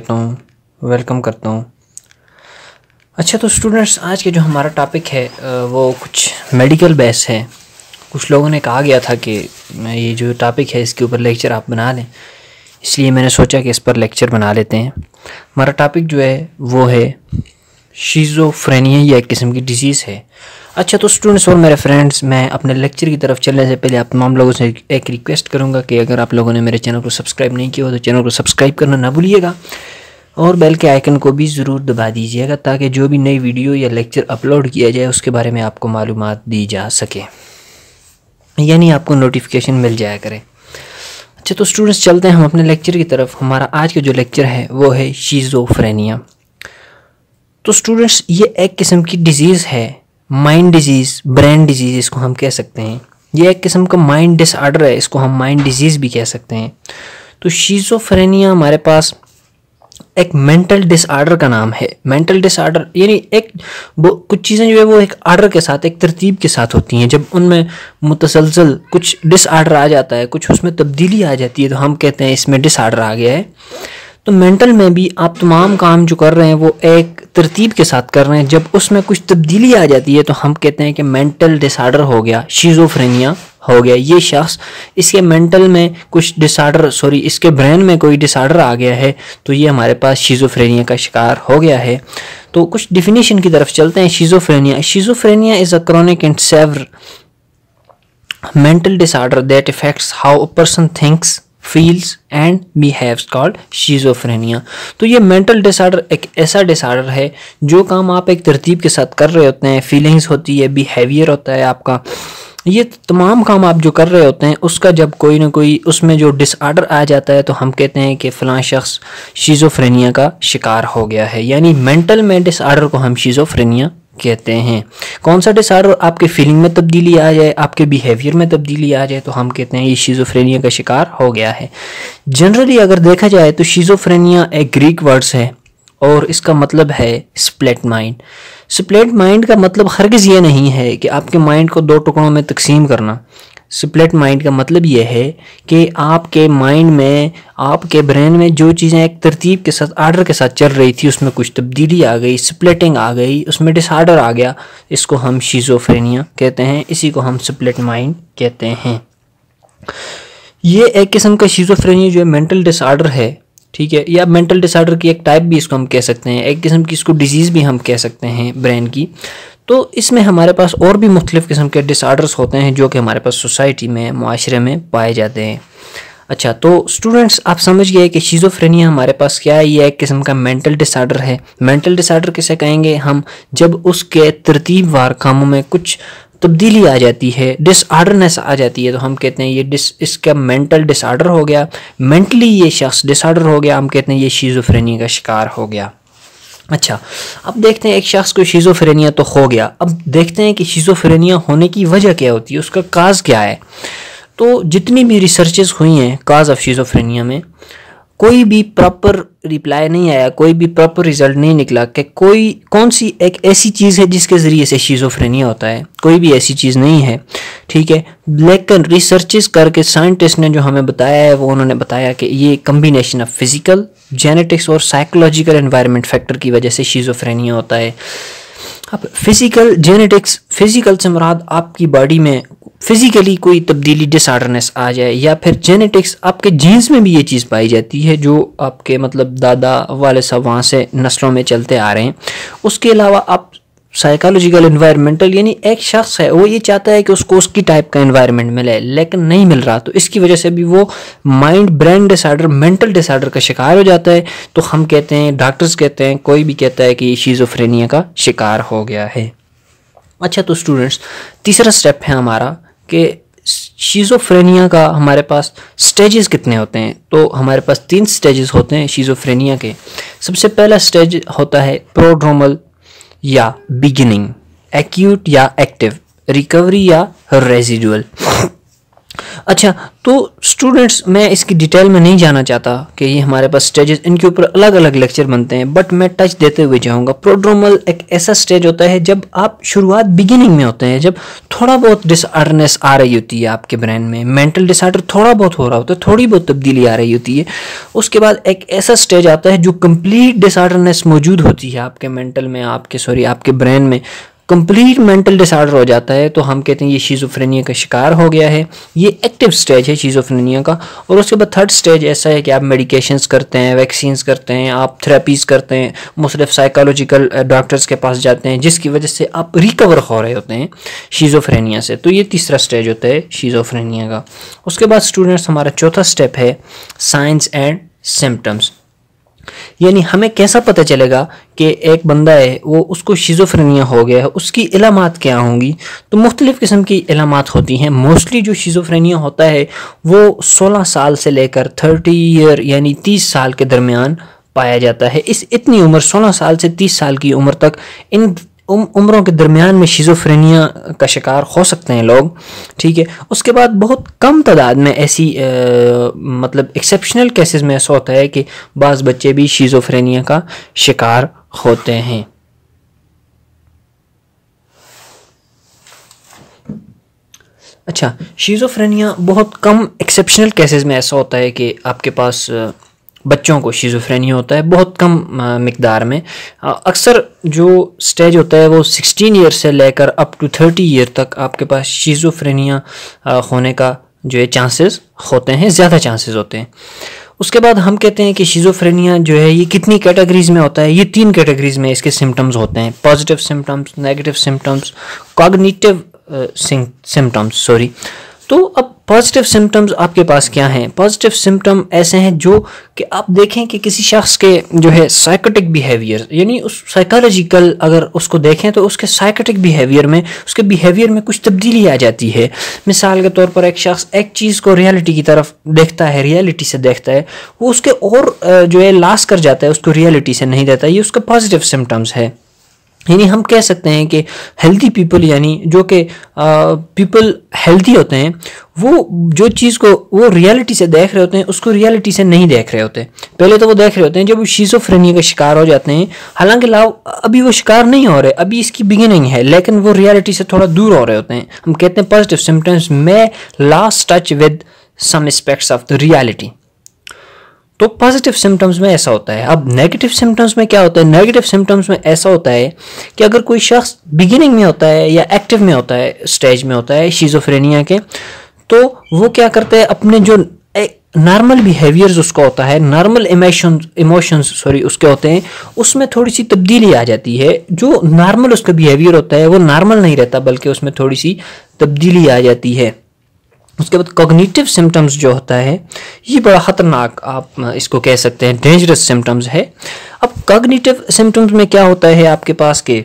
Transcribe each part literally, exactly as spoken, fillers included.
करता हूँ, वेलकम करता हूँ। अच्छा तो स्टूडेंट्स, आज के जो हमारा टॉपिक है वो कुछ मेडिकल बेस है। कुछ लोगों ने कहा गया था कि ये जो टॉपिक है इसके ऊपर लेक्चर आप बना लें, इसलिए मैंने सोचा कि इस पर लेक्चर बना लेते हैं। हमारा टॉपिक जो है वो है शिज़ोफ्रेनिया, ये एक किस्म की डिजीज़ है। अच्छा तो स्टूडेंट्स और मेरे फ्रेंड्स, मैं अपने लेक्चर की तरफ चलने से पहले आप तमाम लोगों से एक रिक्वेस्ट करूंगा कि अगर आप लोगों ने मेरे चैनल को सब्सक्राइब नहीं किया हो तो चैनल को सब्सक्राइब करना ना भूलिएगा और बेल के आइकन को भी ज़रूर दबा दीजिएगा ताकि जो भी नई वीडियो या लेक्चर अपलोड किया जाए उसके बारे में आपको मालूमात दी जा सके, यानी आपको नोटिफिकेशन मिल जाया करे। अच्छा तो स्टूडेंट्स, चलते हैं हम अपने लेक्चर की तरफ। हमारा आज का जो लेक्चर है वो है शिज़ोफ्रेनिया। तो स्टूडेंट्स, ये एक किस्म की डिजीज़ है, माइंड डिजीज़, ब्रेन डिजीज़ इसको हम कह सकते हैं। ये एक किस्म का माइंड डिसऑर्डर है, इसको हम माइंड डिजीज़ भी कह सकते हैं। तो शिज़ोफ्रेनिया हमारे पास एक मेंटल डिसऑर्डर का नाम है। मेंटल डिसऑर्डर यानी एक वो कुछ चीज़ें जो है वो एक आर्डर के साथ, एक तरतीब के साथ होती हैं। जब उनमें मुतसलसल कुछ डिसऑर्डर आ जाता है, कुछ उसमें तब्दीली आ जाती है, तो हम कहते हैं इसमें डिसऑर्डर आ गया है। तो मेंटल में भी आप तमाम काम जो कर रहे हैं वो एक तरतीब के साथ कर रहे हैं। जब उसमें कुछ तब्दीली आ जाती है तो हम कहते हैं कि मेंटल डिसऑर्डर हो गया, शिज़ोफ्रेनिया हो गया। ये शख्स, इसके मेंटल में कुछ डिसऑर्डर सॉरी इसके ब्रेन में कोई डिसऑर्डर आ गया है, तो ये हमारे पास शिज़ोफ्रेनिया का शिकार हो गया है। तो कुछ डिफिनीशन की तरफ चलते हैं। Schizophrenia schizophrenia is a chronic and severe mental disorder that affects how a person thinks, feels and behaves, called schizophrenia. तो ये मेंटल डिसऑर्डर एक ऐसा डिसऑर्डर है जो काम आप एक तरतीब के साथ कर रहे होते हैं, फीलिंग्स होती है, बिहेवियर होता है आपका, ये तमाम काम आप जो कर रहे होते हैं उसका जब कोई ना कोई उसमें जो डिसऑर्डर आ जाता है तो हम कहते हैं कि फ़लाँ शख्स शिज़ोफ्रेनिया का शिकार हो गया है। यानी मेंटल में डिसऑर्डर को हम शिज़ोफ्रेनिया कहते हैं। कौन सा डिसऑर्डर आपके फीलिंग में तब्दीली आ जाए, आपके बिहेवियर में तब्दीली आ जाए, तो हम कहते हैं ये शिज़ोफ्रेनिया का शिकार हो गया है। जनरली अगर देखा जाए तो शिज़ोफ्रेनिया एक ग्रीक वर्ड्स है और इसका मतलब है स्प्लिट माइंड। स्प्लिट माइंड का मतलब हरगिज़ ये नहीं है कि आपके माइंड को दो टुकड़ों में तकसीम करना। स्प्लिट माइंड का मतलब ये है कि आपके माइंड में, आपके ब्रेन में जो चीज़ें एक तरतीब के साथ, आर्डर के साथ चल रही थी, उसमें कुछ तब्दीली आ गई, स्प्लिटिंग आ गई, उसमें डिसऑर्डर आ गया, इसको हम शिज़ोफ्रेनिया कहते हैं। इसी को हम स्प्लिट माइंड कहते हैं। ये एक किस्म का शिज़ोफ्रेनिया जो है मेंटल डिसऑर्डर है, ठीक है, या मेंटल डिसऑर्डर की एक टाइप भी इसको हम कह सकते हैं, एक किस्म की इसको डिजीज़ भी हम कह सकते हैं ब्रेन की। तो इसमें हमारे पास और भी मुख्तलिफ़ किस्म के डिसऑर्डर्स होते हैं जो कि हमारे पास सोसाइटी में, मुआशरे में पाए जाते हैं। अच्छा तो स्टूडेंट्स, आप समझ गए कि शिज़ोफ्रेनिया हमारे पास क्या है। ये एक किस्म का मेंटल डिसऑर्डर है। मेंटल डिसऑर्डर किसे कहेंगे हम, जब उसके तरतीब वार कामों में कुछ तब्दीली आ जाती है, डिसऑर्डरनेस आ जाती है, तो हम कहते हैं ये डिस इसका मेंटल डिसऑर्डर हो गया, मेंटली ये शख्स डिसऑर्डर हो गया, हम कहते हैं ये शिज़ोफ्रेनिया का शिकार हो गया। अच्छा, अब देखते हैं एक शख्स को शिज़ोफ्रेनिया तो हो गया, अब देखते हैं कि शिज़ोफ्रेनिया होने की वजह क्या होती है, उसका काज क्या है। तो जितनी भी रिसर्चेस हुई हैं काज ऑफ शिज़ोफ्रेनिया में, कोई भी प्रॉपर रिप्लाई नहीं आया, कोई भी प्रॉपर रिजल्ट नहीं निकला कि कोई कौन सी एक ऐसी चीज़ है जिसके ज़रिए से शिज़ोफ्रेनिया होता है। कोई भी ऐसी चीज़ नहीं है, ठीक है। लेकिन रिसर्चेस करके साइंटिस्ट ने जो हमें बताया है वो उन्होंने बताया कि ये कम्बिनेशन ऑफ फिज़िकल, जेनेटिक्स और साइकोलॉजिकल एनवायरनमेंट फैक्टर की वजह से शिज़ोफ्रेनिया होता है। अब फिज़िकल, जेनेटिक्स, फिज़िकल से मुराद आपकी बॉडी में फिज़िकली कोई तब्दीली, डिसऑर्डरनेस आ जाए, या फिर जेनेटिक्स, आपके जीन्स में भी ये चीज़ पाई जाती है जो आपके मतलब दादा वाले सब वहाँ से नस्लों में चलते आ रहे हैं। उसके अलावा आप साइकोलॉजिकल, एनवायरमेंटल, यानी एक शख्स है वो ये चाहता है कि उसको उसकी टाइप का एनवायरनमेंट मिले लेकिन नहीं मिल रहा, तो इसकी वजह से भी वो mind brain disorder, mental disorder का शिकार हो जाता है। तो हम कहते हैं, डॉक्टर्स कहते हैं, कोई भी कहता है कि शिज़ोफ्रेनिया का शिकार हो गया है। अच्छा तो स्टूडेंट्स, तीसरा स्टेप है हमारा कि शिज़ोफ्रेनिया का हमारे पास स्टेजेस कितने होते हैं। तो हमारे पास तीन स्टेजेस होते हैं शिज़ोफ्रेनिया के। सबसे पहला स्टेज होता है प्रोड्रोमल या बिगिनिंग, एक्यूट या एक्टिव, रिकवरी या रेजिडुअल। अच्छा तो स्टूडेंट्स, मैं इसकी डिटेल में नहीं जाना चाहता कि ये हमारे पास स्टेजेस, इनके ऊपर अलग अलग लेक्चर बनते हैं, बट मैं टच देते हुए जाऊंगा। प्रोड्रोमल एक ऐसा स्टेज होता है जब आप शुरुआत बिगिनिंग में होते हैं, जब थोड़ा बहुत डिसऑर्डरनेस आ रही होती है आपके ब्रेन में, मेंटल डिसऑर्डर थोड़ा बहुत हो रहा होता है, थोड़ी बहुत तब्दीली आ रही होती है। उसके बाद एक ऐसा स्टेज आता है जो कंप्लीट डिसऑर्डरनेस मौजूद होती है आपके मेंटल में, आपके सॉरी आपके ब्रेन में, कंप्लीट मेंटल डिसऑर्डर हो जाता है, तो हम कहते हैं ये शिज़ोफ्रेनिया का शिकार हो गया है। ये एक्टिव स्टेज है शिज़ोफ्रेनिया का। और उसके बाद थर्ड स्टेज ऐसा है कि आप मेडिकेशंस करते हैं, वैक्सीन्स करते हैं, आप थेरेपीज़ करते हैं, मुख्तलिफ साइकोलॉजिकल डॉक्टर्स के पास जाते हैं, जिसकी वजह से आप रिकवर हो रहे होते हैं शिज़ोफ्रेनिया से। तो ये तीसरा स्टेज होता है शिज़ोफ्रेनिया का। उसके बाद स्टूडेंट्स, हमारा चौथा स्टेप है साइंस एंड सिम्टम्स। यानी हमें कैसा पता चलेगा कि एक बंदा है वो उसको शिज़ोफ्रेनिया हो गया है, उसकी इलामात क्या होंगी। तो मुख्तलिफ़ किस्म की इलामात होती हैं। मोस्टली जो शिज़ोफ्रेनिया होता है वो सोलह साल से लेकर तीस ईयर यानी तीस साल के दरमियान पाया जाता है। इस इतनी उम्र, सोलह साल से तीस साल की उम्र तक, इन उम, उम्रों के दरमियान में शिज़ोफ्रेनिया का शिकार हो सकते हैं लोग, ठीक है। उसके बाद बहुत कम तादाद में ऐसी आ, मतलब एक्सेप्शनल केसेस में ऐसा होता है कि बाज़ बच्चे भी शिज़ोफ्रेनिया का शिकार होते हैं। अच्छा, शिज़ोफ्रेनिया बहुत कम एक्सेप्शनल केसेस में ऐसा होता है कि आपके पास बच्चों को शिज़ोफ्रेनिया होता है, बहुत कम मिकदार में। अक्सर जो स्टेज होता है वो सोलह ईयर से लेकर अप टू तीस ईयर तक आपके पास शिज़ोफ्रेनिया होने का जो है चांसेस होते हैं, ज़्यादा चांसेस होते हैं। उसके बाद हम कहते हैं कि शिज़ोफ्रेनिया जो है ये कितनी कैटेगरीज में होता है। ये तीन कैटेगरीज में इसके सिम्टम्स होते हैं, positive symptoms, negative symptoms, cognitive symptoms sorry. तो अब पॉजिटिव सिम्टम्स आपके पास क्या हैं? पॉजिटिव सिम्टम ऐसे हैं जो कि आप देखें कि किसी शख्स के जो है साइकोटिक बिहेवियर, यानी उस साइकोलॉजिकल अगर उसको देखें तो उसके साइकोटिक बिहेवियर में, उसके बिहेवियर में कुछ तब्दीली आ जाती है। मिसाल के तौर पर एक शख्स एक चीज़ को रियलिटी की तरफ देखता है, रियलिटी से देखता है, वो उसके और जो है लॉस कर जाता है, उसको रियलिटी से नहीं देता। ये उसका पॉजिटिव सिम्टम्स है। यानी हम कह सकते हैं कि हेल्दी पीपल, यानी जो कि पीपल हेल्दी होते हैं, वो जो चीज़ को वो रियलिटी से देख रहे होते हैं उसको रियलिटी से नहीं देख रहे होते। पहले तो वो देख रहे होते हैं, जब वो शिज़ोफ्रेनिया का शिकार हो जाते हैं, हालांकि लाओ अभी वो शिकार नहीं हो रहे, अभी इसकी बिगिनिंग है, लेकिन वो रियलिटी से थोड़ा दूर हो रहे होते हैं। हम कहते हैं पॉजिटिव सिम्टम्स में lost touch with some aspects of the reality. तो पॉजिटिव सिम्टम्स में ऐसा होता है। अब नेगेटिव सिम्टम्स में क्या होता है? नेगेटिव सिम्टम्स में ऐसा होता है कि अगर कोई शख्स बिगिनिंग में होता है या एक्टिव में होता है, स्टेज में होता है शिज़ोफ्रेनिया के, तो वो क्या करते हैं, अपने जो नॉर्मल बिहेवियर्स उसका होता है, नॉर्मल इमोशंस इमोशंस सॉरी उसके होते हैं, उसमें थोड़ी सी तब्दीली आ जाती है। जो नॉर्मल उसका बिहेवियर होता है वो नॉर्मल नहीं रहता, बल्कि उसमें थोड़ी सी तब्दीली आ जाती है। उसके बाद कॉग्निटिव सिम्टम्स जो होता है ये बड़ा ख़तरनाक, आप इसको कह सकते हैं डेंजरस सिम्टम्स है। अब कॉग्निटिव सिम्टम्स में क्या होता है आपके पास के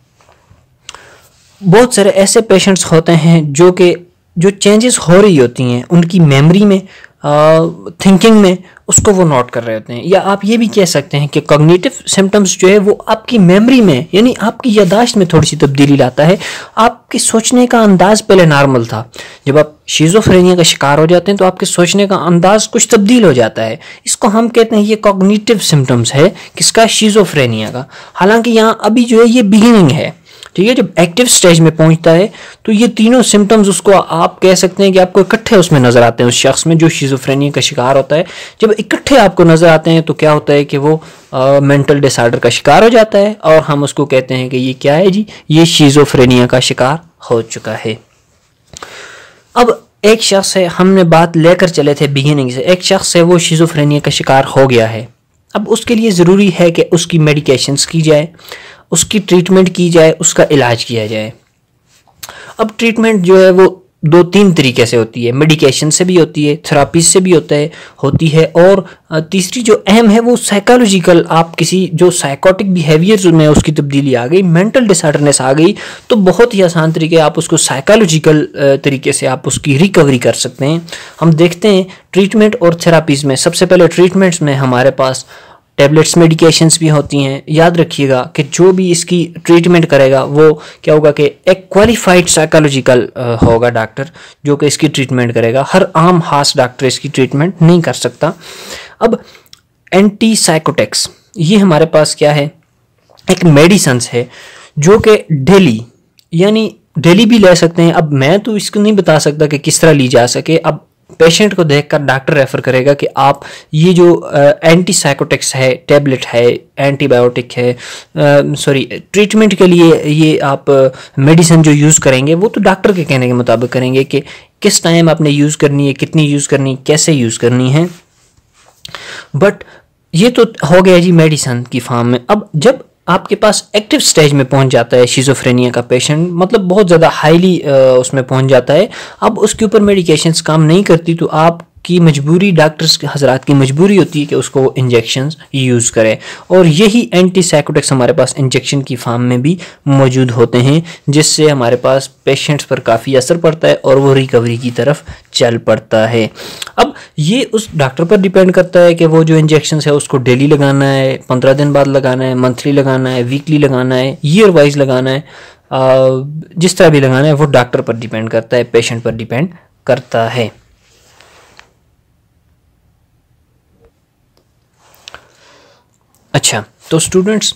बहुत सारे ऐसे पेशेंट्स होते हैं जो कि जो चेंजेस हो रही होती हैं उनकी मेमोरी में, थिंकिंग में, उसको वो नोट कर रहे होते हैं। या आप ये भी कह सकते हैं कि कॉग्निटिव सिम्टम्स जो है वो आपकी मेमोरी में, यानी आपकी यादाश्त में थोड़ी सी तब्दीली लाता है। आपके सोचने का अंदाज पहले नॉर्मल था, जब आप शिज़ोफ्रेनिया का शिकार हो जाते हैं तो आपके सोचने का अंदाज कुछ तब्दील हो जाता है। इसको हम कहते हैं ये कॉग्निटिव सिम्टम्स है किसका? शिज़ोफ्रेनिया का। हालांकि यहाँ अभी जो है ये बिगिनिंग है, ठीक है। जब एक्टिव स्टेज में पहुंचता है तो ये तीनों सिम्टम्स उसको आप कह सकते हैं कि आपको इकट्ठे उसमें नजर आते हैं, उस शख्स में जो शिज़ोफ्रेनिया का शिकार होता है। जब इकट्ठे आपको नजर आते हैं तो क्या होता है कि वो मेंटल डिसऑर्डर का शिकार हो जाता है और हम उसको कहते हैं कि ये क्या है जी, ये शिज़ोफ्रेनिया का शिकार हो चुका है। अब एक शख्स है, हमने बात लेकर चले थे बिगिनिंग से, एक शख्स है वो शिज़ोफ्रेनिया का शिकार हो गया है। अब उसके लिए ज़रूरी है कि उसकी मेडिकेशंस की जाए, उसकी ट्रीटमेंट की जाए, उसका इलाज किया जाए। अब ट्रीटमेंट जो है वो दो तीन तरीके से होती है, मेडिकेशन से भी होती है, थेरेपी से भी होता है होती है और तीसरी जो अहम है वो साइकोलॉजिकल, आप किसी जो साइकोटिक बिहेवियर में उसकी तब्दीली आ गई, मेंटल डिसऑर्डरनेस आ गई, तो बहुत ही आसान तरीके आप उसको साइकोलॉजिकल तरीके से आप उसकी रिकवरी कर सकते हैं। हम देखते हैं ट्रीटमेंट और थेरापीज़ में, सबसे पहले ट्रीटमेंट्स में हमारे पास टेबलेट्स मेडिकेशंस भी होती हैं। याद रखिएगा कि जो भी इसकी ट्रीटमेंट करेगा वो क्या होगा कि एक क्वालिफाइड साइकोलॉजिकल होगा डॉक्टर जो कि इसकी ट्रीटमेंट करेगा। हर आम खास डॉक्टर इसकी ट्रीटमेंट नहीं कर सकता। अब एंटी साइकोटिक्स ये हमारे पास क्या है, एक मेडिसिन्स है जो कि डेली यानी डेली भी ले सकते हैं। अब मैं तो इसको नहीं बता सकता कि किस तरह ली जा सके। अब पेशेंट को देखकर डॉक्टर रेफर करेगा कि आप ये जो एंटी साइकोटिक्स है, टैबलेट है, एंटीबायोटिक है, सॉरी ट्रीटमेंट के लिए ये आप मेडिसिन जो यूज़ करेंगे वो तो डॉक्टर के कहने के मुताबिक करेंगे कि किस टाइम आपने यूज़ करनी है, कितनी यूज़ करनी है, कैसे यूज़ करनी है। बट ये तो हो गया जी मेडिसिन की फॉर्म में। अब जब आपके पास एक्टिव स्टेज में पहुंच जाता है शिज़ोफ्रेनिया का पेशेंट, मतलब बहुत ज़्यादा हाईली उसमें पहुंच जाता है, अब उसके ऊपर मेडिकेशंस काम नहीं करती तो आपकी मजबूरी, डॉक्टर्स के हजरात की मजबूरी होती है कि उसको इंजेक्शंस यूज़ करें। और यही एंटी साइकोटिक्स हमारे पास इंजेक्शन की फॉर्म में भी मौजूद होते हैं, जिससे हमारे पास पेशेंट्स पर काफ़ी असर पड़ता है और वो रिकवरी की तरफ चल पड़ता है। अब ये उस डॉक्टर पर डिपेंड करता है कि वो जो इंजेक्शन है उसको डेली लगाना है, पंद्रह दिन बाद लगाना है, मंथली लगाना है, वीकली लगाना है, ईयर वाइज लगाना है, जिस तरह भी लगाना है वो डॉक्टर पर डिपेंड करता है, पेशेंट पर डिपेंड करता है। अच्छा, तो स्टूडेंट्स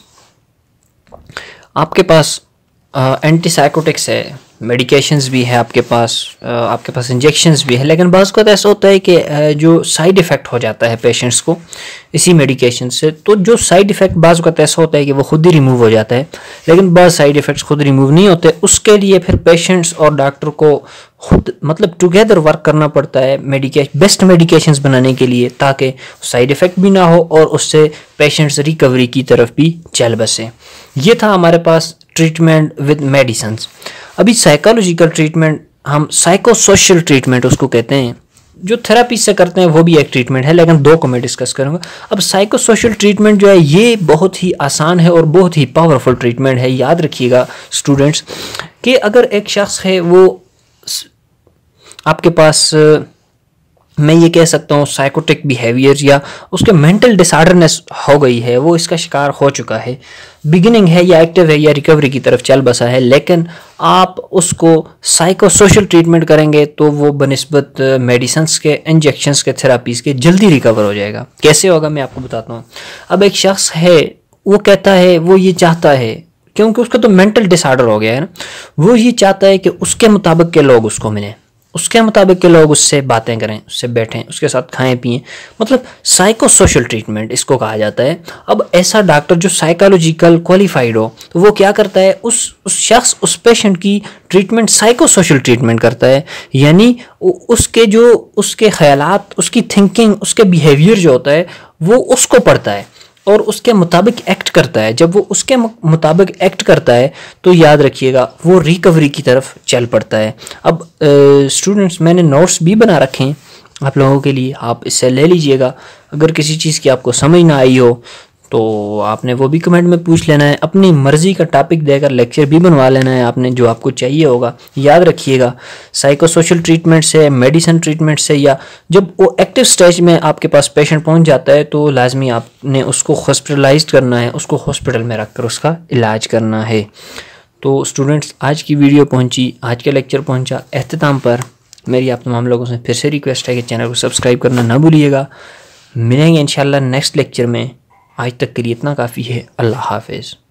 आपके पास एंटी साइकोटिक्स है, मेडिकेशंस भी है आपके पास, आपके पास इंजेक्शंस भी है, लेकिन बाज़ को तो ऐसा होता है कि जो साइड इफ़ेक्ट हो जाता है पेशेंट्स को इसी मेडिकेशन से, तो जो साइड इफ़ेक्ट बाज़ को तो ऐसा होता है कि वो खुद ही रिमूव हो जाता है, लेकिन बाज़ साइड इफ़ेक्ट्स खुद रिमूव नहीं होते। उसके लिए फिर पेशेंट्स और डॉक्टर को खुद मतलब टुगेदर वर्क करना पड़ता है मेडिकेशन बेस्ट मेडिकेशंस बनाने के लिए, ताकि साइड इफ़ेक्ट भी ना हो और उससे पेशेंट्स रिकवरी की तरफ भी चल बसे। ये था हमारे पास ट्रीटमेंट विद मेडिसिन्स। अभी साइकोलॉजिकल ट्रीटमेंट, हम साइको सोशल ट्रीटमेंट उसको कहते हैं, जो थेरेपी से करते हैं वो भी एक ट्रीटमेंट है, लेकिन दो को मैं डिस्कस करूंगा। अब साइको सोशल ट्रीटमेंट जो है ये बहुत ही आसान है और बहुत ही पावरफुल ट्रीटमेंट है। याद रखिएगा स्टूडेंट्स कि अगर एक शख्स है वो आपके पास, मैं ये कह सकता हूँ साइकोटिक बिहेवियर या उसके मेंटल डिसऑर्डरनेस हो गई है, वो इसका शिकार हो चुका है, बिगिनिंग है या एक्टिव है या रिकवरी की तरफ चल बसा है, लेकिन आप उसको साइको सोशल ट्रीटमेंट करेंगे तो वो बनिस्बत मेडिसिन्स के, इंजेक्शंस के, थेरापीज़ के जल्दी रिकवर हो जाएगा। कैसे होगा मैं आपको बताता हूँ। अब एक शख्स है वो कहता है, वो ये चाहता है, क्योंकि उसका तो मेंटल डिसऑर्डर हो गया है ना, वो ये चाहता है कि उसके मुताबिक के लोग उसको मिलें, उसके मुताबिक के लोग उससे बातें करें, उससे बैठें, उसके साथ खाएं पिएं, मतलब साइको सोशल ट्रीटमेंट इसको कहा जाता है। अब ऐसा डॉक्टर जो साइकोलॉजिकल क्वालिफाइड हो तो वो क्या करता है, उस उस शख्स, उस पेशेंट की ट्रीटमेंट साइको सोशल ट्रीटमेंट करता है, यानी उसके जो उसके ख्यालात, उसकी थिंकिंग, उसके बिहेवियर जो होता है वो उसको पढ़ता है और उसके मुताबिक एक्ट करता है। जब वो उसके मुताबिक एक्ट करता है तो याद रखिएगा वो रिकवरी की तरफ चल पड़ता है। अब स्टूडेंट्स मैंने नोट्स भी बना रखे हैं आप लोगों के लिए, आप इससे ले लीजिएगा। अगर किसी चीज़ की आपको समझ ना आई हो तो आपने वो भी कमेंट में पूछ लेना है, अपनी मर्ज़ी का टॉपिक देकर लेक्चर भी बनवा लेना है आपने, जो आपको चाहिए होगा। याद रखिएगा साइको सोशल ट्रीटमेंट से, मेडिसिन ट्रीटमेंट से, या जब वो एक्टिव स्टेज में आपके पास पेशेंट पहुंच जाता है तो लाजमी आपने उसको हॉस्पिटलाइज करना है, उसको हॉस्पिटल में रख कर उसका इलाज करना है। तो स्टूडेंट्स आज की वीडियो पहुँची, आज का लेक्चर पहुँचा अख्ताम पर। मेरी आप तमाम लोगों से फिर से रिक्वेस्ट है कि चैनल को सब्सक्राइब करना ना भूलिएगा। मिलेंगे इंशाल्लाह नेक्स्ट लेक्चर में। आज तक के लिए इतना काफ़ी है। अल्लाह हाफिज़।